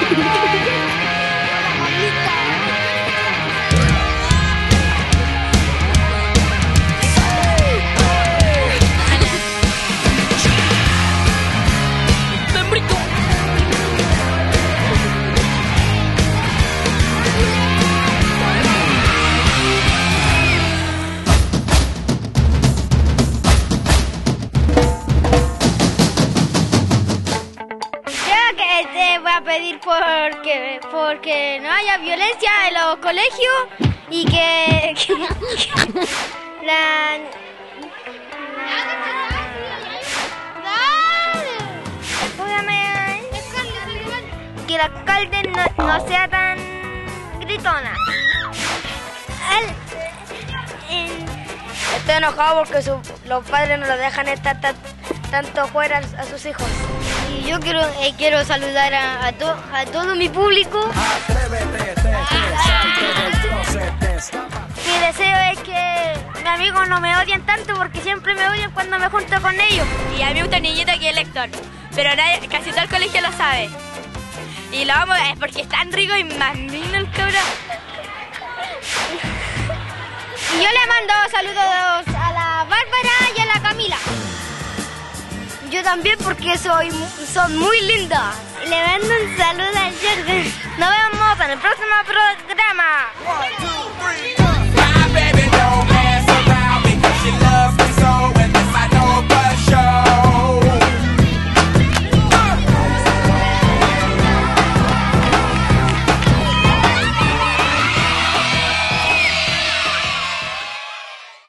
Voy a pedir porque no haya violencia en los colegios y que el alcalde no sea tan gritona. Estoy enojado porque los padres no lo dejan estar tanto fuera a sus hijos. Y yo quiero saludar a todo mi público. Mi deseo es que mis amigos no me odien tanto porque siempre me odian cuando me junto con ellos. Y a mí me gusta un niñito que es lector, pero casi todo el colegio lo sabe. Y lo amo porque es tan rico y más lindo el cabrón. Y yo le mando saludos a la Bárbara y a la Camila. Yo también porque son muy lindas. Le mando un saludo al Jordan. Nos vemos en el próximo programa. 1, 2, 3.